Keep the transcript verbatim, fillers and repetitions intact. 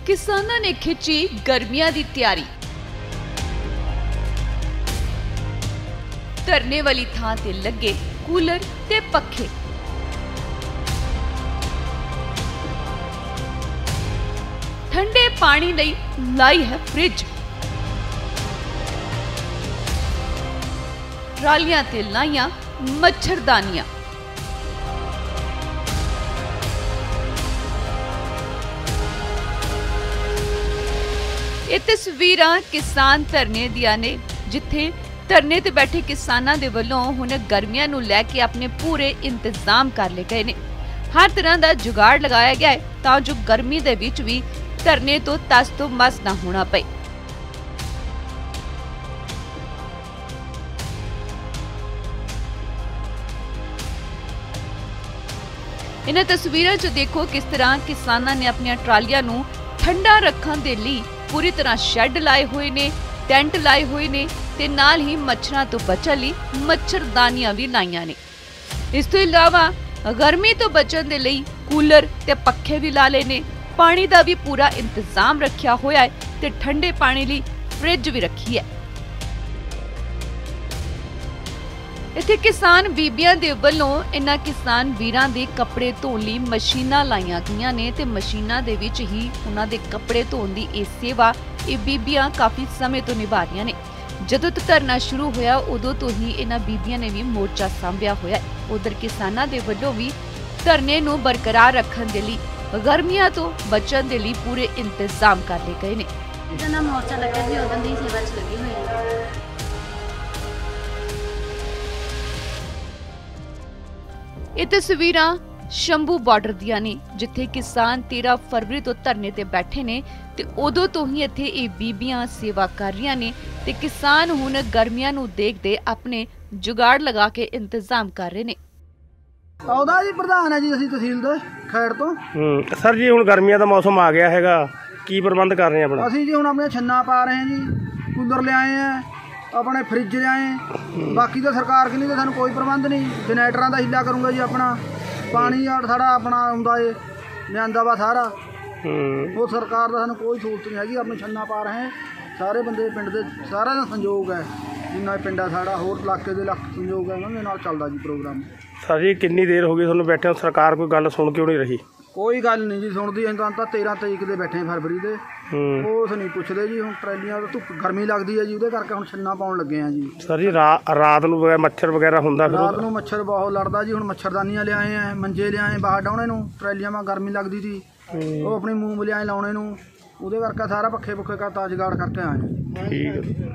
किसानां ने खिंची गर्मियां दी तैयारी। धरने वाली थां ते लगे कूलर ते पखे। ठंडे पानी लई लाई है फ्रिज। ट्रालियां ते लाइयां मच्छरदानियां। ये तस्वीरां किसान धरने दियां ने, जिथे धरने ते बैठे किसानां दे वल्लों हुण गर्मियां नूं लैके अपने पूरे इंतजाम कर लए गए ने। हर तरह दा जुगाड़ लगाया गया है तां जो गर्मी दे विच भी धरने तो तस तो मस ना होना पए। इन्हां तस्वीरां च देखो किस तरह किसानां ने अपनी ट्रालियां नूं ठंडा रखण दे लई पूरी तरह शैड लाए हुए ने, टेंट लाए हुए ने ते नाल ही मच्छरां तो बचण लई मच्छरदानियां भी लाइयां ने। इस तो इलावा गर्मी तो बचण दे लई कूलर ते पक्खे भी ला लए ने। पानी दा भी पूरा इंतजाम रखिया होया है ते ठंडे पानी लई फ्रिज भी रखी है। इत्थे किसान बीबियां दे वल्लों इन्हां किसान वीरां दे कपड़े धोण लई मशीनां लाइयां गईयां ने ते मशीनां दे विच ही उन्हां दे कपड़े धोण दी इह सेवा इह बीबियां काफी समय तो निभा रहीआं ने। जदों तो धरना शुरू होया उदों तो ही इन्हां बीबियां ने भी मोर्चा सांभिया होया है। उधर किसानां दे वल्लों भी धरने नूं बरकरार रखण दे लई गर्मियां तो बचण दे लई पूरे इंतजाम कर लए गए ने। जिद्दां मोर्चा लग्या सी उदों दी सेवा च लगी होई है। ਇਹ ਤਸਵੀਰਾਂ ਸ਼ੰਭੂ ਬਾਰਡਰ ਦੀਆਂ ਨੇ, ਜਿੱਥੇ ਕਿਸਾਨ तेरह फरवरी ਤੋਂ ਧਰਨੇ ਤੇ ਬੈਠੇ ਨੇ ਤੇ ਉਦੋਂ ਤੋਂ ਹੀ ਇੱਥੇ ਇਹ ਬੀਬੀਆਂ ਸੇਵਾ ਕਰ ਰਹੀਆਂ ਨੇ ਤੇ ਕਿਸਾਨ ਹੁਣ ਗਰਮੀਆਂ ਨੂੰ ਦੇਖਦੇ ਆਪਣੇ ਜੁਗਾੜ ਲਗਾ ਕੇ ਇੰਤਜ਼ਾਮ ਕਰ ਰਹੇ ਨੇ। ਉਹਦਾ ਜੀ ਪ੍ਰਧਾਨ ਹੈ ਜੀ, ਅਸੀਂ ਤਹਿਸੀਲ ਦੇ ਖੈੜ ਤੋਂ। ਹੂੰ ਸਰ ਜੀ, ਹੁਣ ਗਰਮੀਆਂ ਦਾ ਮੌਸਮ ਆ ਗਿਆ ਹੈਗਾ, ਕੀ ਪ੍ਰਬੰਧ ਕਰ ਰਹੇ ਆਪਣਾ? ਅਸੀਂ ਜੀ ਹੁਣ ਆਪਣੇ ਛੰਨਾ ਪਾ ਰਹੇ ਹਾਂ ਜੀ, ਕੂਲਰ ਲਿਆਏ ਆ, अपने फ्रिज लियाए। बाकी तो सरकार की नहीं तो सानू कोई प्रबंध नहीं। जनरेटर का हीला करूँगा जी, अपना पानी सारा अपना आंदा है लिया वा सारा। वो सरकार का सानू कोई सहूलत नहीं हैगी। अपने छन्ना पा रहे हैं सारे बंदे पिंड के, सारा का संयोग है जिन्ना पिंड है साड़ा, होर इलाके के लख संयोग है, उन्होंने नाल चलदा जी प्रोग्राम। सर जी कितनी देर हो गई तुहानू बैठे, सरकार कोई गल सुन क्यों नहीं रही? कोई गल नहीं जी सुनती। अं तो तेरह तरीक के बैठे फरवरी के, उस नहीं पुछते जी। हम ट्रैलियां धुप गर्मी लगती है जी, वो करके हम छन्ना पाउण लगे हैं जी। सर जी रा, रात नूं मच्छर वगैरह हुंदा? रात नूं मच्छर बहुत लड़दा जी। हुण मच्छरदानियां लियाए हैं, मंजे लियाए बाहर डाउणे नूं, ट्रैलियां में गर्मी लगती थी, वो अपनी मूंग लियाए लाउणे नूं, वो करके सारा पक्खे पुखे का जुगाड़ करके आए हैं। ठीक है।